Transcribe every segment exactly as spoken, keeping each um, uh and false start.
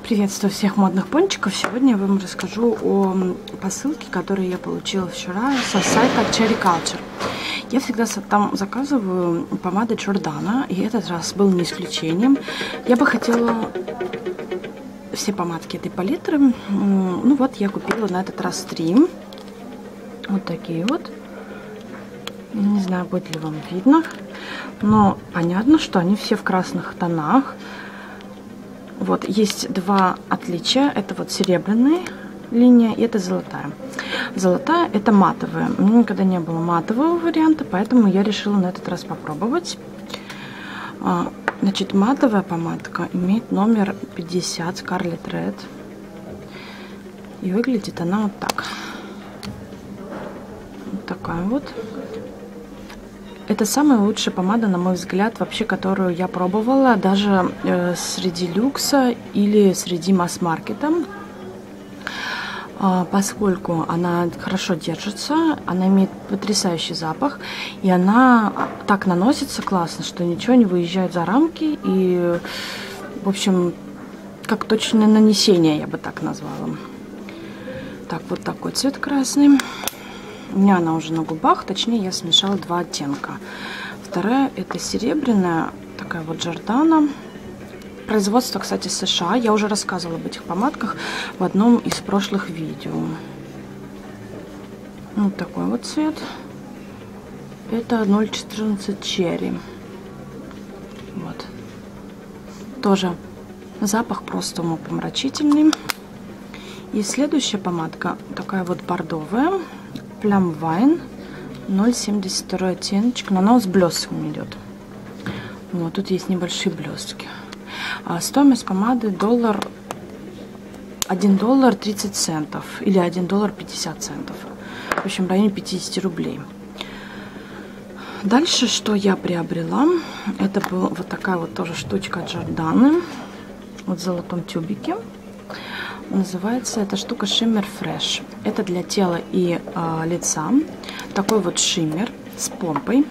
Приветствую всех модных пончиков. Сегодня я вам расскажу о посылке, которую я получила вчера со сайта Cherry Culture. Я всегда там заказываю помады Giordano, и этот раз был не исключением. Я бы хотела все помадки этой палитры. Ну вот, я купила на этот раз три. Вот такие вот. Не знаю, будет ли вам видно, но понятно, что они все в красных тонах. Вот, есть два отличия. Это вот серебряная линия и это золотая. Золотая это матовая. У меня никогда не было матового варианта, поэтому я решила на этот раз попробовать. Значит, матовая помадка имеет номер пятьдесят Scarlet Red. И выглядит она вот так. Вот такая вот. Это самая лучшая помада, на мой взгляд, вообще, которую я пробовала, даже э, среди люкса или среди масс-маркета, э, поскольку она хорошо держится, она имеет потрясающий запах, и она так наносится классно, что ничего не выезжает за рамки, и, в общем, как точное нанесение, я бы так назвала. Так, вот такой цвет красный. У меня она уже на губах, точнее я смешала два оттенка. Вторая это серебряная, такая вот Giordano. Производство, кстати, США. Я уже рассказывала об этих помадках в одном из прошлых видео. Вот такой вот цвет. Это ноль четырнадцать Cherry. Вот. Тоже запах просто умопомрачительный. И следующая помадка такая вот бордовая. Plum Wine, ноль семьдесят два оттеночек, но она с блестками идет. Вот, тут есть небольшие блестки. А стоимость помады доллар, один доллар тридцать центов или один доллар пятьдесят центов. В общем, в районе пятидесяти рублей. Дальше, что я приобрела, это была вот такая вот тоже штучка от Giordano, вот в золотом тюбике. Называется эта штука Shimmer Fresh. Это для тела и э, лица. Такой вот шиммер с помпой.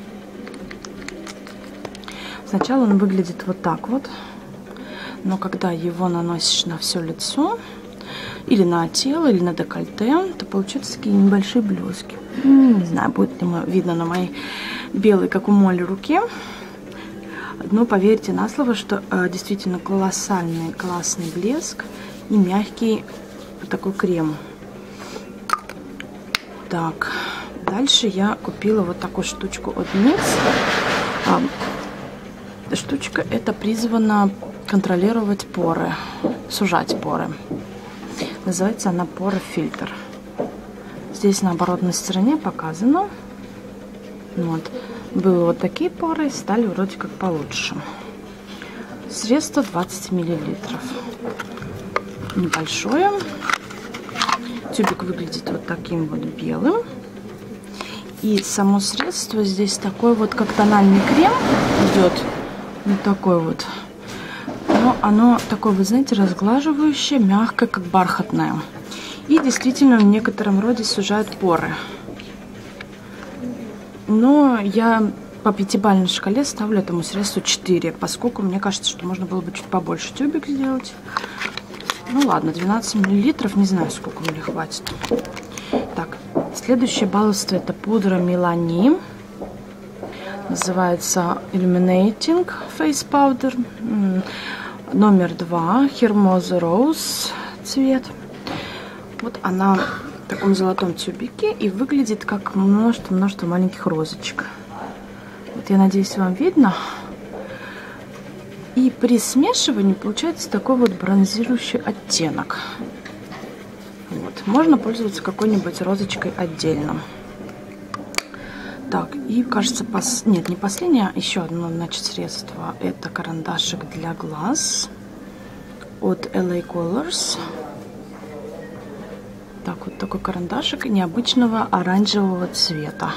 Сначала он выглядит вот так вот. Но когда его наносишь на все лицо, или на тело, или на декольте, то получаются такие небольшие блески. Не знаю, будет ли видно на моей белой, как у Молли, руке. Но поверьте на слово, что э, действительно колоссальный, классный блеск. И мягкий такой крем. Так, дальше я купила вот такую штучку от Никс. А, штучка эта призвана контролировать поры, сужать поры. Называется она порофильтр. Здесь на оборотной стороне показано. Вот. Были вот такие поры, стали вроде как получше. Средство двадцать миллилитров. Небольшое. Тюбик выглядит вот таким вот белым. И само средство здесь такой вот, как тональный крем идет. Вот такой вот. Но оно такое, вы знаете, разглаживающее, мягкое, как бархатное. И действительно в некотором роде сужает поры. Но я по пятибалльной шкале ставлю этому средству четыре, поскольку мне кажется, что можно было бы чуть побольше тюбик сделать. Ну ладно, двенадцать миллилитров, не знаю, сколько мне хватит. Так, следующее баловство это пудра Milani. Называется Illuminating Face Powder. Номер два, Hermosa Rose цвет. Вот она в таком золотом тюбике и выглядит как множество-множество маленьких розочек. Вот я надеюсь, вам видно. И при смешивании получается такой вот бронзирующий оттенок. Вот. Можно пользоваться какой-нибудь розочкой отдельно. Так, и кажется, пос... нет, не последнее, а еще одно, значит, средство. Это карандашик для глаз от эл эй Colors. Так, вот такой карандашик необычного оранжевого цвета.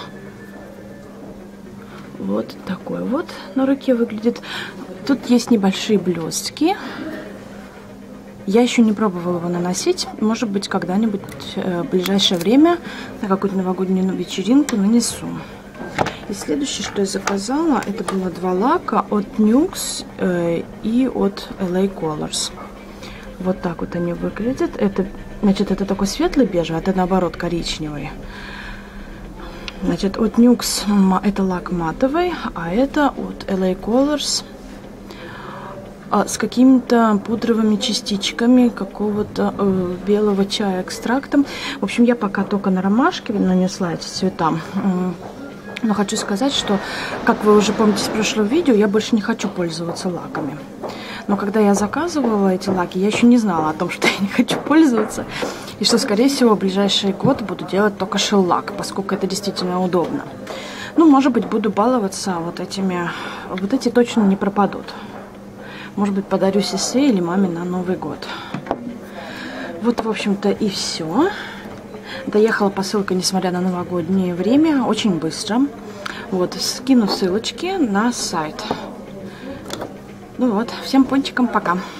Вот такой вот на руке выглядит. Тут есть небольшие блестки. Я еще не пробовала его наносить. Может быть, когда-нибудь э, в ближайшее время на какую-то новогоднюю вечеринку нанесу. И следующее, что я заказала, это было два лака от Нюкс э, и от эл эй Colors. Вот так вот они выглядят. Это, значит, это такой светлый бежевый, а это наоборот коричневый. Значит, от Nuxe это лак матовый, а это от эл эй Colors с какими-то пудровыми частичками какого-то э, белого чая экстрактом. В общем, я пока только на ромашке нанесла эти цвета. Но хочу сказать, что, как вы уже помните с прошлого видео, я больше не хочу пользоваться лаками. Но когда я заказывала эти лаки, я еще не знала о том, что я не хочу пользоваться. И что, скорее всего, в ближайший год буду делать только шеллак, поскольку это действительно удобно. Ну, может быть, буду баловаться вот этими. Вот эти точно не пропадут. Может быть, подарю сестре или маме на Новый год. Вот, в общем-то, и все. Доехала посылка, несмотря на новогоднее время, очень быстро. Вот, скину ссылочки на сайт. Ну вот, всем пончикам пока.